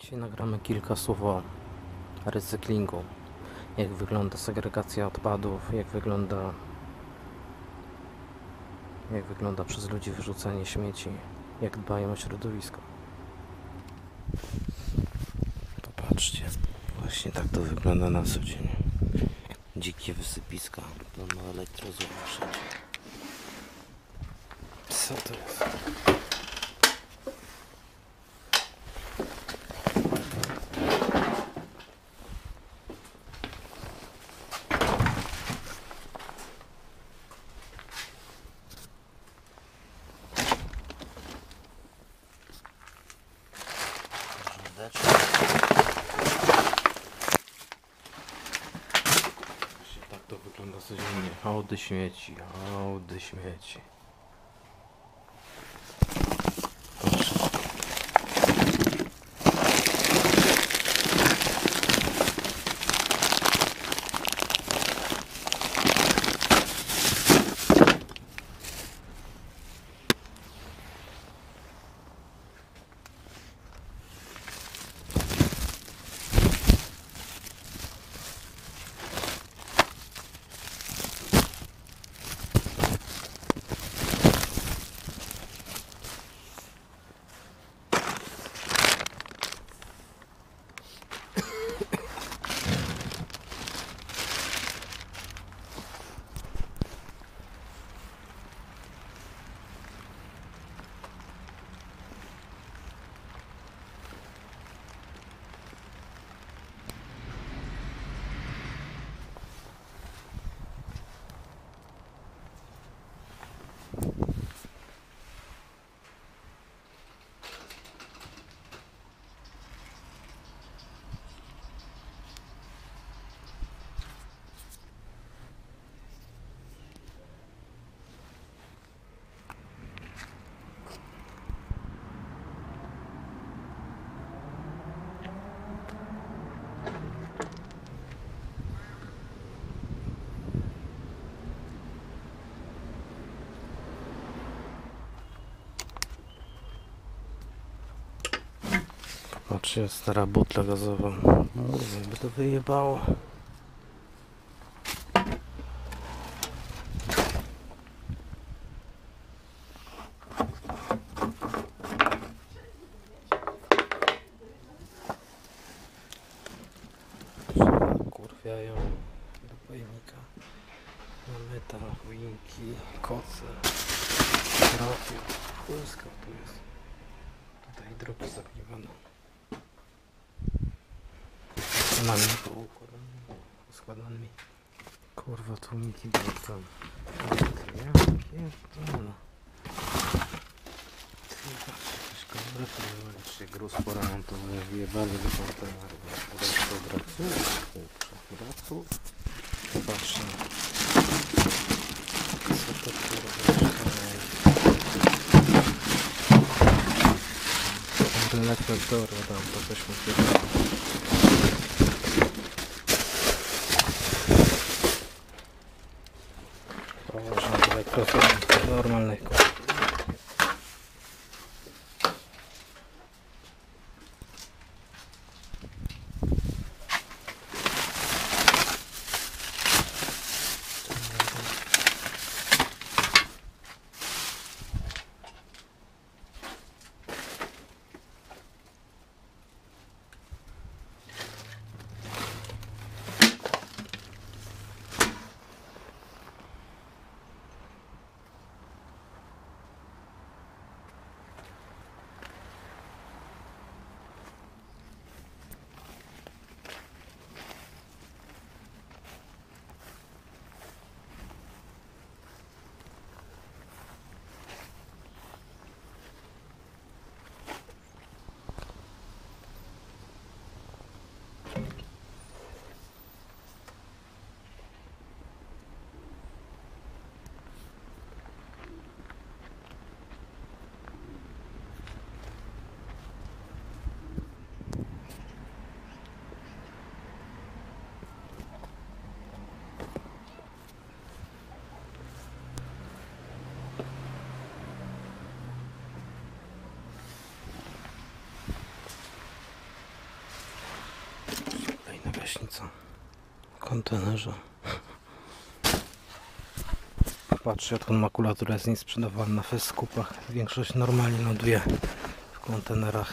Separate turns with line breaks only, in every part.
Dzisiaj nagramy kilka słów o recyklingu. Jak wygląda segregacja odpadów, jak wygląda przez ludzi wyrzucanie śmieci, jak dbają o środowisko. Popatrzcie, właśnie tak to wygląda na co dzień. Dzikie wysypiska, pełno elektrozłom wszędzie. Co to jest? Właśnie tak to wygląda codziennie. Hałdy śmieci, hałdy śmieci. Proszę. Patrzcie, stara butla gazowa. Mówię, by to wyjebało. Kurwiają do pojemnika. Na metal, choinki, koce, trafił. Polska tu jest. Tutaj drogi zagniewano. Mamy poskładanymi. Kurwa, tłumiki były tam. Ja pierdolę. Jakieś komplety wyłącznie gruz poremontowy wyjebali do konteneru. Gratów. Zobaczcie. Co to kurwa? Reflektory tam, to coś mu się położę na elektrosolem normalnych. prysznica w kontenerze. Patrzcie, jak tą makulaturę jest niesprzedawana w skupach. Większość normalnie ląduje w kontenerach.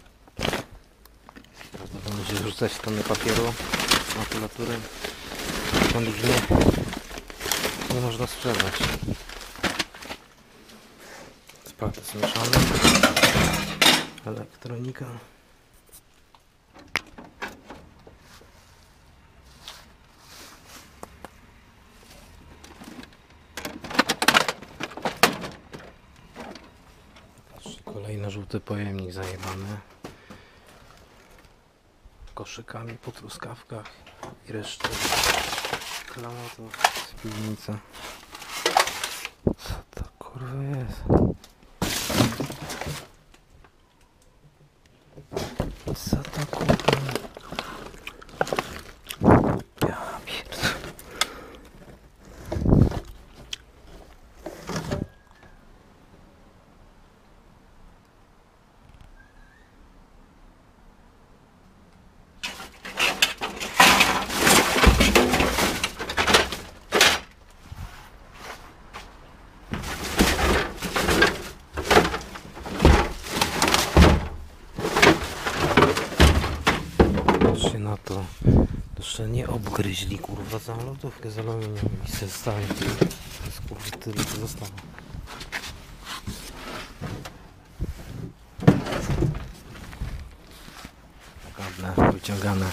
Teraz będzie rzucać tony papieru, makulatury. Stąd ich nie można sprzedać. Sprawdzę zmieszane. Elektronika. Patrzcie, kolejny żółty pojemnik zajebany. Koszykami po truskawkach i resztę klamatów z piwnicy. Co to kurwa jest? Co to kurwa? Ja pierdolę. Patrzcie na to. Jeszcze nie obgryźli kurwa całą lodówkę z aluminium i se stali. To jest kurwa tyle co zostało. Ładne, wyciągane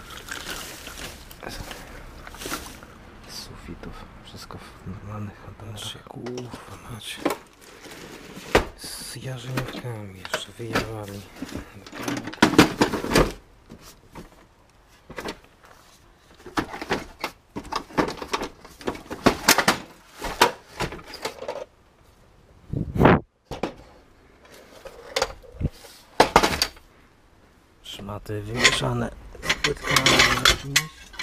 z sufitów. Wszystko w normalnych kontenerach. Kurwa macie. Z jarzeniówkami jeszcze wyjawali. Szmaty wymieszane z płytkami jakimiś.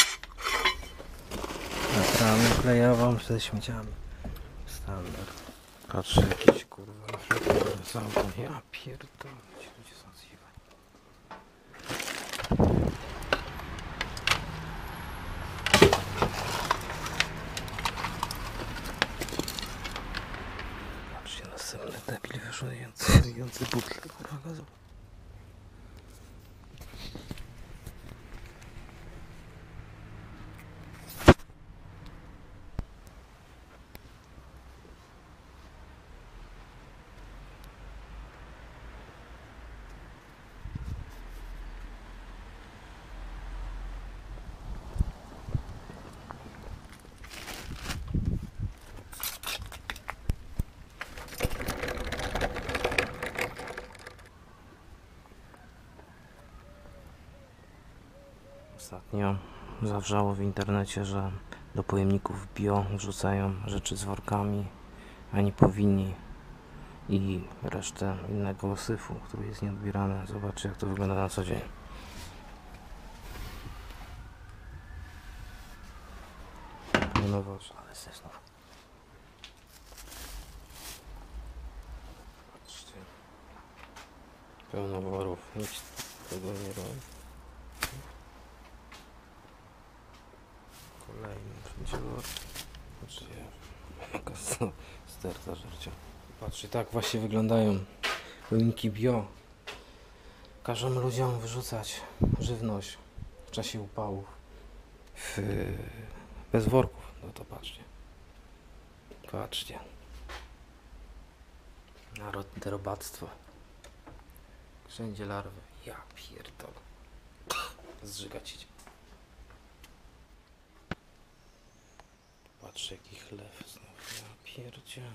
Naprawię klejową ze śmieciami. Standard. Patrzę jakieś kurwa z auto. Ja pierdolę, ci ludzie są zjebani. Patrzcie, następny debil wyszedający butle kurwa gazu. Ostatnio zawrzało w internecie, że do pojemników bio wrzucają rzeczy z workami, a nie powinni, i resztę innego syfu, który jest nieodbierany. Zobaczcie, jak to wygląda na co dzień. Pełnoworze, ale syf. Patrzcie. Pełno worów, nic tego nie robi. Kolejny wszędzie wor. Patrzcie, jaka sterta żarcia. Patrzcie, tak właśnie wyglądają pojemniki bio. Każą ludziom wyrzucać żywność w czasie upałów bez worków. No to patrzcie. Patrzcie. Narodne robactwo. Wszędzie larwy. Ja pierdolę. Zżygać idzie. Patrzcie, jaki chlew znowu. Ja pierdzielę.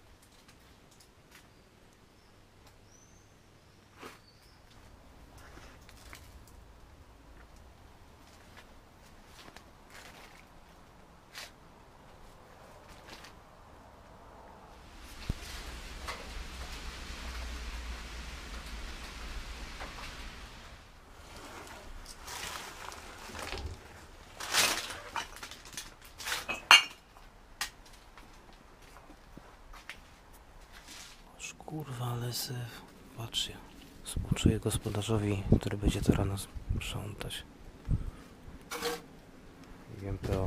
Kurwa, ale syf. Patrzcie. Współczuję gospodarzowi, który będzie to rano sprzątać. MPO.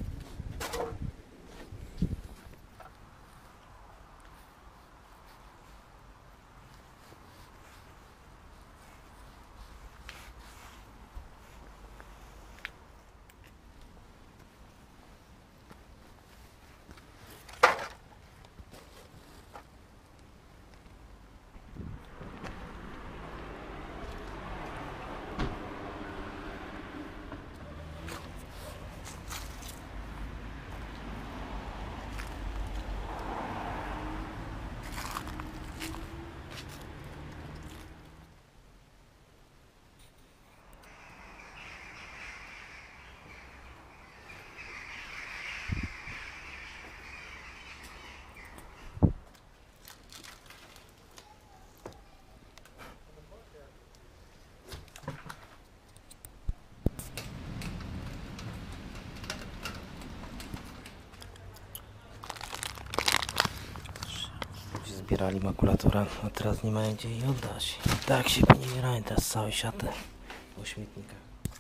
Zbierali makulaturę, a teraz nie mają gdzie jej oddać. Tak się poniewierają teraz całe siaty po śmietnikach.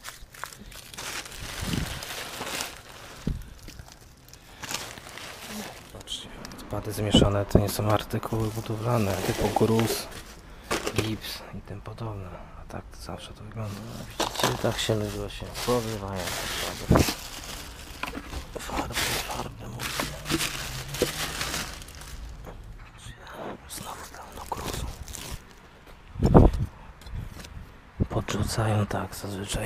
Patrzcie, odpady zmieszane to nie są artykuły budowlane typu gruz, gips i tym podobne. A tak to zawsze to wygląda. Widzicie, tak się ludzie się powywają. Farby mówię. Znowu pełno gruzu. Podrzucają tak zazwyczaj.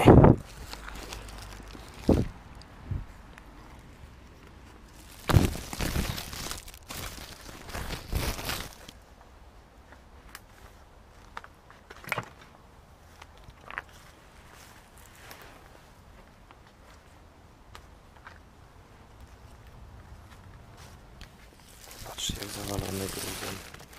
Patrzcie, jak zawalony gruzem.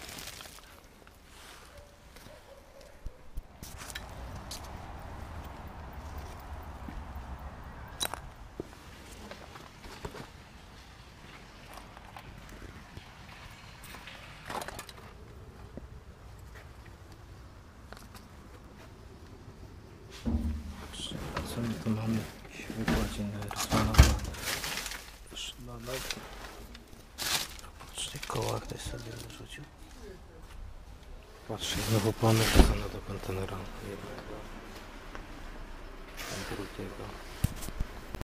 Patrzcie, co my tu mamy? Światła narysowana. Szlanek. Patrzcie, koła ktoś sobie wyrzucił. Patrzcie, znowu plany wrzucone do kontenera jednego, drugiego.